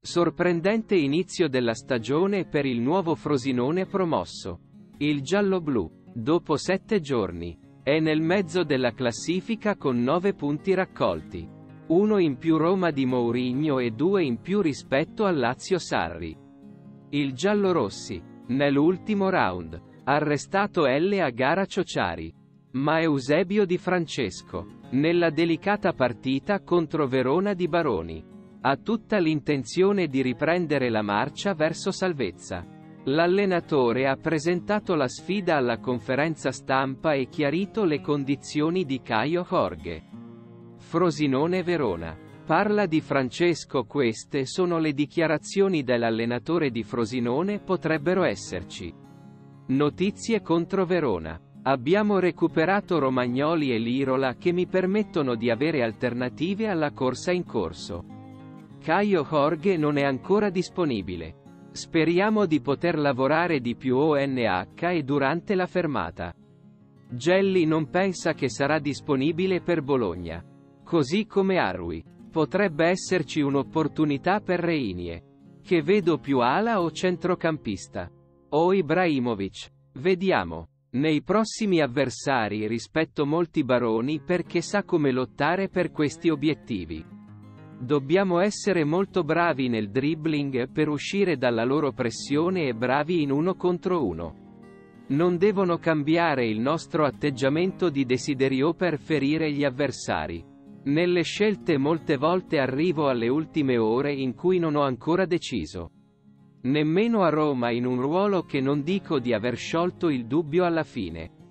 Sorprendente inizio della stagione per il nuovo Frosinone promosso. Il giallo-blu, dopo 7 giorni, è nel mezzo della classifica con 9 punti raccolti. 1 in più Roma di Mourinho e 2 in più rispetto al Lazio Sarri. Il giallorossi, nell'ultimo round, arrestato L a gara Ciociari. Ma Eusebio Di Francesco, nella delicata partita contro Verona di Baroni, ha tutta l'intenzione di riprendere la marcia verso salvezza. L'allenatore ha presentato la sfida alla conferenza stampa e chiarito le condizioni di Caio Jorge. Frosinone-Verona. Parla Di Francesco. Queste sono le dichiarazioni dell'allenatore di Frosinone. Potrebbero esserci notizie contro Verona. Abbiamo recuperato Romagnoli e Lirola che mi permettono di avere alternative alla corsa in corso. Caio Jorge non è ancora disponibile. Speriamo di poter lavorare di più ONH e durante la fermata. Gelli non pensa che sarà disponibile per Bologna. Così come Arui. Potrebbe esserci un'opportunità per Reinie, che vedo più ala o centrocampista. O Ibrahimovic. Vediamo. Nei prossimi avversari rispetto molti baroni perché sa come lottare per questi obiettivi. Dobbiamo essere molto bravi nel dribbling per uscire dalla loro pressione e bravi in 1 contro 1. Non devono cambiare il nostro atteggiamento di desiderio per ferire gli avversari. Nelle scelte molte volte arrivo alle ultime ore in cui non ho ancora deciso. Nemmeno a Roma in un ruolo che non dico di aver sciolto il dubbio alla fine.